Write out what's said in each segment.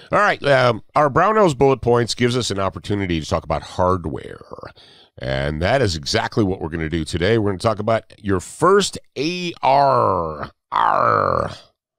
All right. Our Brownells bullet points gives us an opportunity to talk about hardware. And that is exactly what we're going to do today. We're going to talk about your first AR. Arr.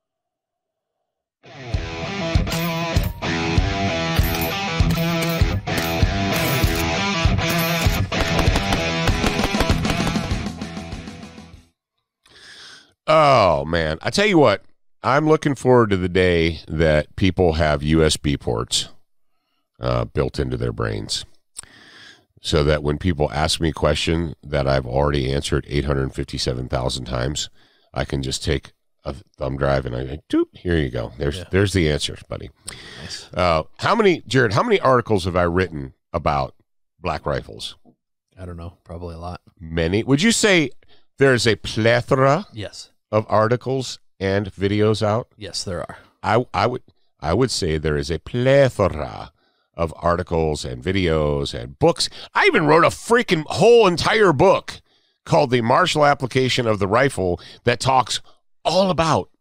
Oh, man. I tell you what, I'm looking forward to the day that people have USB ports built into their brains so that when people ask me a question that I've already answered 857,000 times, I can just take a thumb drive and I go, doop, here you go. There's the answers, buddy. Nice. Jared, how many articles have I written about black rifles? I don't know. Probably a lot. Many. Would you say there's a plethora of articles and videos out? Yes, there are. I would say there is a plethora of articles and videos and books. I even wrote a freaking whole entire book called The Martial Application of the Rifle that talks all about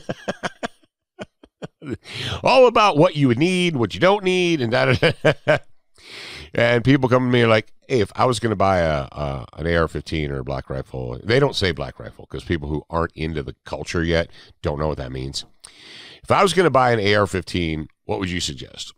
what you would need, what you don't need, and that. And people come to me like, hey, if I was going to buy an AR-15 or a black rifle, they don't say black rifle because people who aren't into the culture yet don't know what that means. If I was going to buy an AR-15, what would you suggest?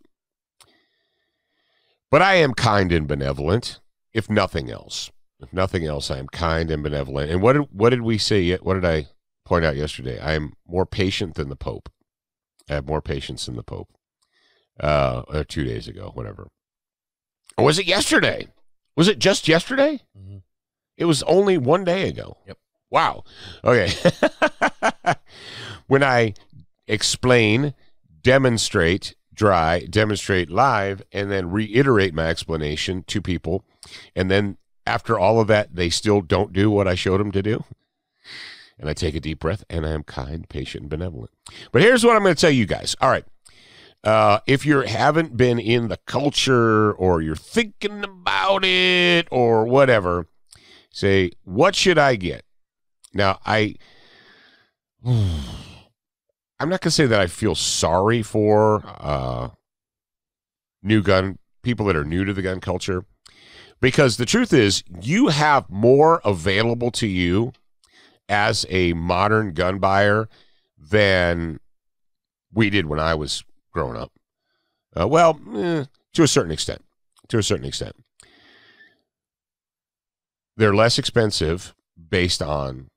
But I am kind and benevolent, if nothing else. If nothing else, I am kind and benevolent. And what did we say? What did I point out yesterday? I am more patient than the Pope. I have more patience than the Pope. Or 2 days ago, whatever. Or was it yesterday? Was it just yesterday? Mm-hmm. It was only 1 day ago. Yep. Wow. Okay. When I explain, demonstrate live, and then reiterate my explanation to people, and then after all of that, they still don't do what I showed them to do. And I take a deep breath, and I am kind, patient, and benevolent. But here's what I'm going to tell you guys. All right. If you haven't been in the culture or you're thinking about it or whatever, say, what should I get? Now, I'm not going to say that I feel sorry for people that are new to the gun culture, because the truth is you have more available to you as a modern gun buyer than we did when I was growing up. To a certain extent. They're less expensive based on,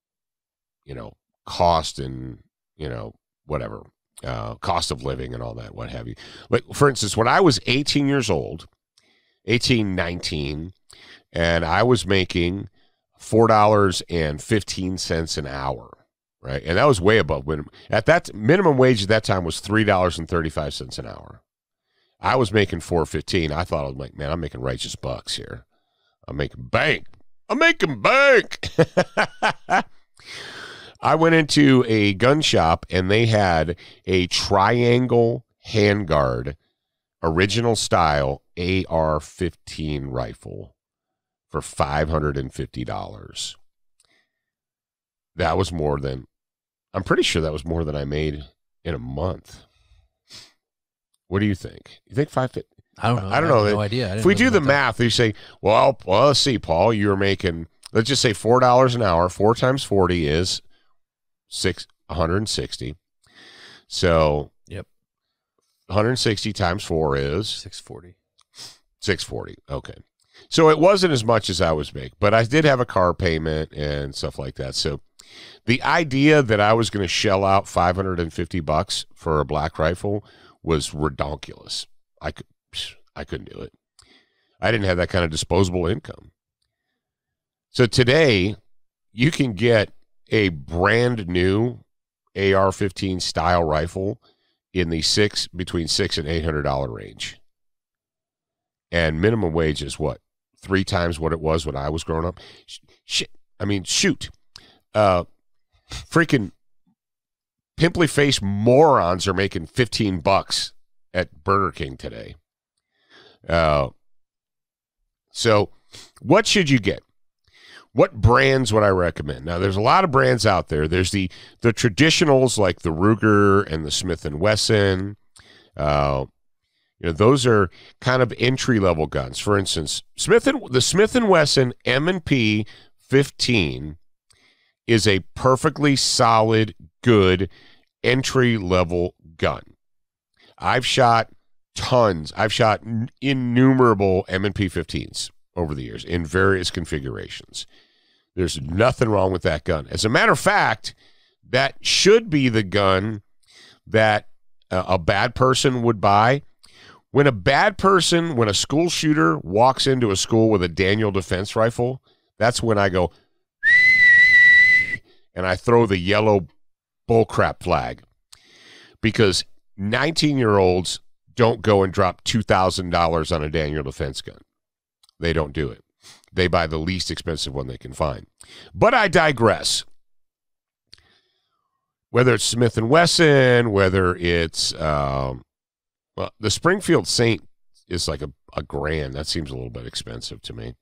cost and, whatever, cost of living and all that, what have you. Like, for instance, when I was 19, and I was making $4.15 an hour. Right, and that was way above minimum. At that minimum wage at that time was $3.35 an hour. I was making $4.15. I thought, I was like, man, I'm making righteous bucks here. I'm making bank. I went into a gun shop and they had a triangle handguard, original style AR-15 rifle for $550. That was I'm pretty sure that was more than I made in a month. What do you think? You think 550? I don't know. I don't know. No idea. If we do the math, you say, well, let's see, Paul, you were making, let's just say $4 an hour. 4 times 40 is 160. So, yep. 160 times 4 is 640. 640. Okay. So it wasn't as much as I was making, but I did have a car payment and stuff like that. So the idea that I was going to shell out $550 for a black rifle was redonkulous. I couldn't do it. I didn't have that kind of disposable income. So today, you can get a brand new AR-15 style rifle in the between $600 and $800 range. And minimum wage is what? 3 times what it was when I was growing up? Shit. I mean, shoot. Freaking pimply-faced morons are making $15 at Burger King today. So what should you get? What brands would I recommend? Now, there's a lot of brands out there. There's the traditionals like the Ruger and the Smith & Wesson. Those are kind of entry-level guns. For instance, the Smith & Wesson M&P 15 is a perfectly solid, good entry-level gun. I've shot tons. I've shot innumerable M&P 15s over the years in various configurations. There's nothing wrong with that gun. As a matter of fact, that should be the gun that a bad person would buy. When a school shooter walks into a school with a Daniel Defense rifle, that's when I go, and I throw the yellow bullcrap flag. Because 19-year-olds don't go and drop $2,000 on a Daniel Defense gun. They don't do it. They buy the least expensive one they can find. But I digress. Whether it's Smith & Wesson, whether it's the Springfield Saint is like a $1,000. That seems a little bit expensive to me.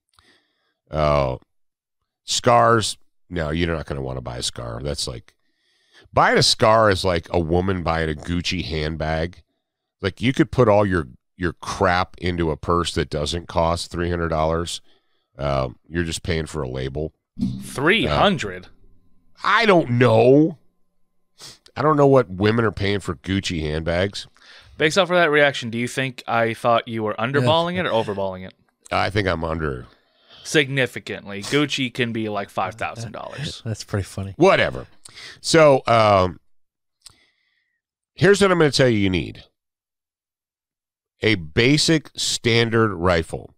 Scars, no, you're not going to want to buy a Scar. That's like, buying a Scar is like a woman buying a Gucci handbag. Like, you could put all your crap into a purse that doesn't cost $300. You're just paying for a label. 300? I don't know. I don't know what women are paying for Gucci handbags. Based off of that reaction, do you think I thought you were underballing it or overballing it? I think I'm under. Significantly. Gucci can be like $5,000. That's pretty funny. Whatever. So here's what I'm going to tell you need. A basic standard rifle.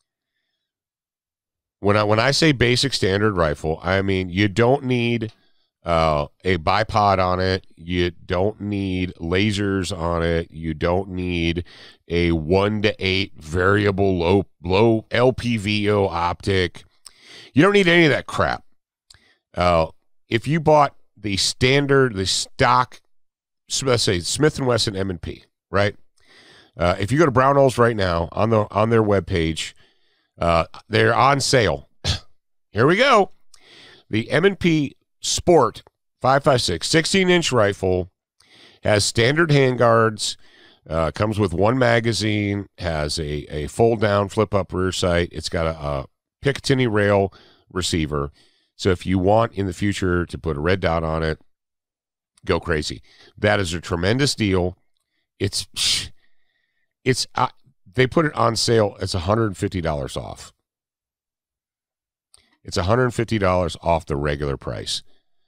When I say basic standard rifle, I mean you don't need a bipod on it. You don't need lasers on it. You don't need a 1:8 variable low LPVO optic. You don't need any of that crap. If you bought the stock, let's say Smith & Wesson M&P, right? If you go to Brownells right now on their webpage, they're on sale. Here we go. The M&P Sport 5.56 16-inch rifle has standard handguards, comes with one magazine, has a fold-down, flip-up rear sight. It's got a Picatinny rail receiver. So if you want in the future to put a red dot on it, go crazy. That is a tremendous deal. They put it on sale. It's $150 off. It's $150 off the regular price.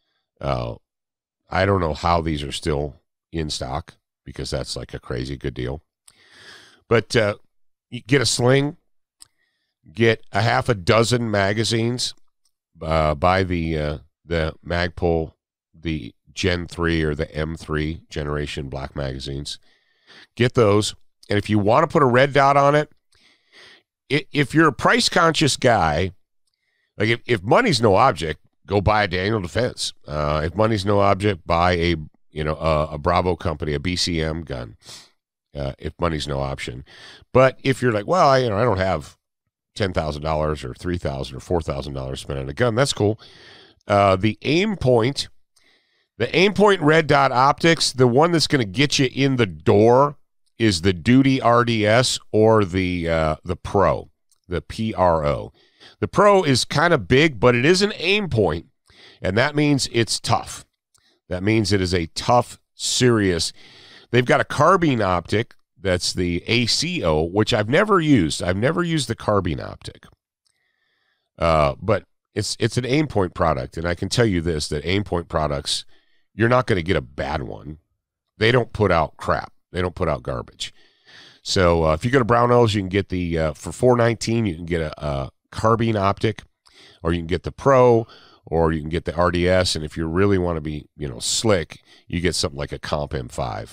I don't know how these are still in stock because that's like a crazy good deal. But you get a sling, get a half a dozen magazines. Buy the Magpul, the Gen 3 or the M3 generation black magazines. Get those. And if you want to put a red dot on it, if you're a price-conscious guy, like if money's no object, go buy a Daniel Defense. If money's no object, buy a Bravo company, a BCM gun. If money's no option. But if you're like, well, I don't have $10,000 or $3,000 or $4,000 spent on a gun, that's cool. The aim point red dot optics, the one that's going to get you in the door is the Duty RDS or the Pro, the PRO. The Pro is kind of big, but it is an aim point, and that means it's tough. That means it is a tough, serious. They've got a carbine optic. That's the ACO, which I've never used. I've never used the carbine optic. But it's an aim point product, and I can tell you this, that aim point products, you're not going to get a bad one. They don't put out crap. They don't put out garbage. So if you go to Brownells, you can get the, for $419, you can get a carbine optic, or you can get the Pro, or you can get the RDS, and if you really want to be, slick, you get something like a Comp M5.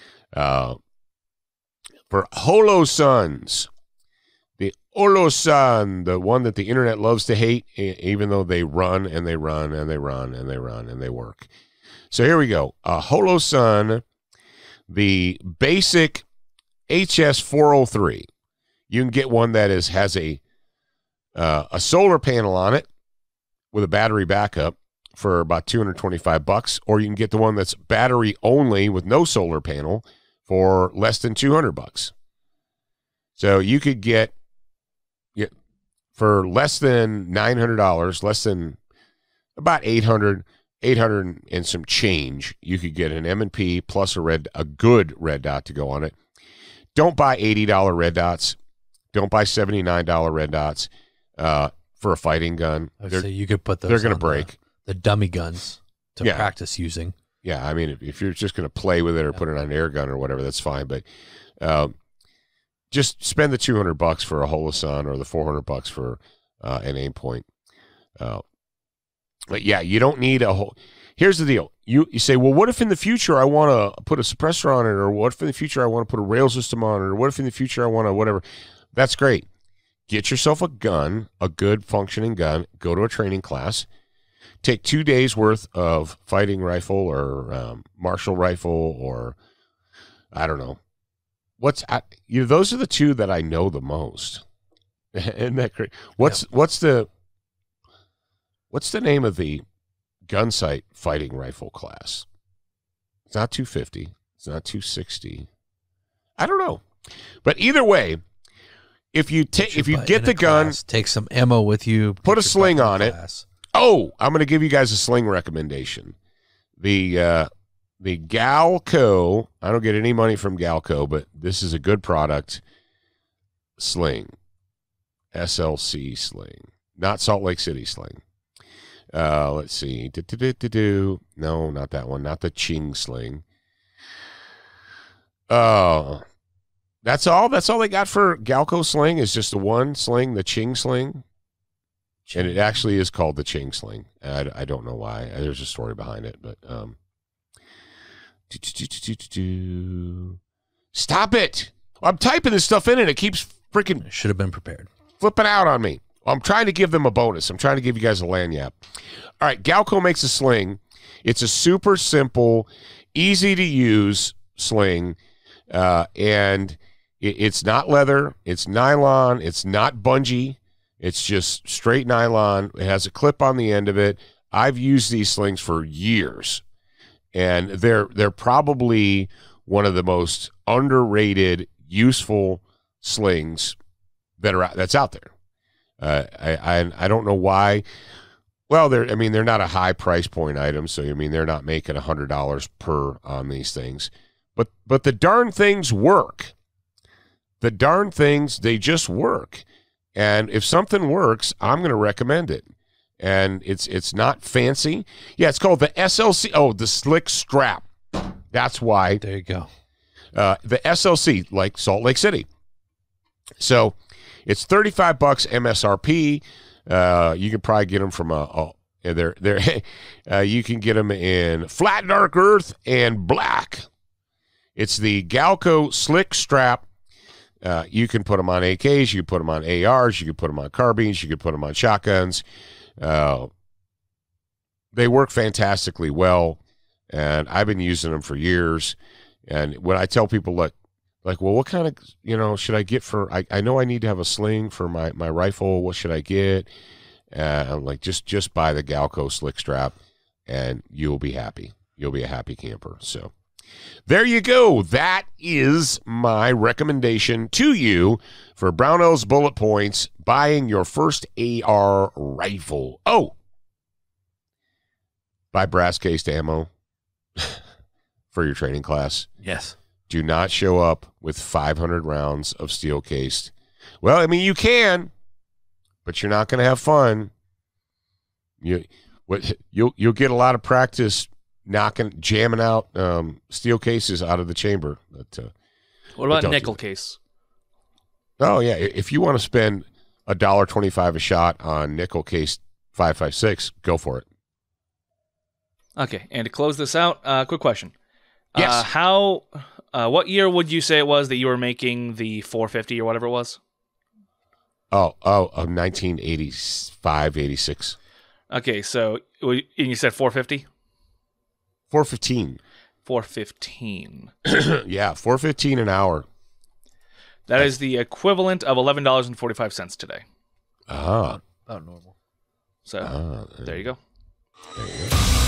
For Holosuns, the Holosun, the one that the internet loves to hate, even though they run and they run and they run and they run and they work. So here we go. Holosun, the basic HS403. You can get one that has a solar panel on it with a battery backup for about $225, or you can get the one that's battery only with no solar panel for less than $200. So you could get for less than $900, less than about 800 and some change, you could get an M&P plus a good red dot to go on it. Don't buy $80 red dots. Don't buy $79 red dots for a fighting gun. So you could put those. They're going to break. The dummy guns to practice using. Yeah, I mean, if you're just going to play with it or put it on an air gun or whatever, that's fine. But just spend the $200 for a Holosun or the $400 for an aim point. But yeah, you don't need a whole. Here's the deal. You say, well, what if in the future I want to put a suppressor on it, or what if in the future I want to put a rail system on it, or what if in the future I want to whatever? That's great. Get yourself a gun, a good functioning gun. Go to a training class. Take 2 days worth of fighting rifle or martial rifle, or I don't know. Those are the two that I know the most. Isn't that great? What's the name of the gun sight fighting rifle class? It's not 250. It's not 260. I don't know. But either way, if you get the gun, take some ammo with you, put a sling on it. Oh, I'm going to give you guys a sling recommendation. The Galco, I don't get any money from Galco, but this is a good product. Sling. SLC sling. Not Salt Lake City sling. Let's see. No, not that one. Not the Ching sling. That's all they got for Galco sling is just the one sling, the Ching sling. And it actually is called the Ching sling. I don't know why. There's a story behind it, but stop it. I'm typing this stuff in and it keeps freaking should have been prepared. Flipping out on me. I'm trying to give them a bonus. I'm trying to give you guys a lanyap. All right, Galco makes a sling. It's a super simple, easy to use sling, and it's not leather. It's nylon. It's not bungee. It's just straight nylon. It has a clip on the end of it. I've used these slings for years, and they're probably one of the most underrated, useful slings that's out there. I don't know why. Well, they're not a high price point item, so they're not making $100 per on these things. But the darn things work. The darn things, they just work. And if something works, I'm going to recommend it. And it's not fancy. Yeah, it's called the SLC. Oh, the Slick Strap. That's why. There you go. The SLC, like Salt Lake City. So it's $35 MSRP. You can probably get them from you can get them in flat dark earth and black. It's the Galco Slick Strap. You can put them on AKs, you can put them on ARs, you can put them on carbines, you can put them on shotguns. They work fantastically well, and I've been using them for years. And when I tell people, well, what kind of, should I get for, I know I need to have a sling for my rifle. What should I get? I'm like, just buy the Galco Slick Strap, and you'll be happy. You'll be a happy camper. So there you go. That is my recommendation to you for Brownells Bullet Points, buying your first AR rifle. Oh, buy brass-cased ammo for your training class. Yes. Do not show up with 500 rounds of steel-cased. Well, you can, but you're not going to have fun. You'll get a lot of practice jamming out steel cases out of the chamber. What about nickel case? Oh yeah, if you want to spend $1.25 a shot on nickel case 5.56, go for it. Okay, and to close this out, quick question. Yes. What year would you say it was that you were making the 450 or whatever it was? Oh, 1985, 86. Okay, so you said 450? 415. 415. Yeah, 415 an hour. That is the equivalent of $11.45 today. Ah. About normal. So, there you go. There you go.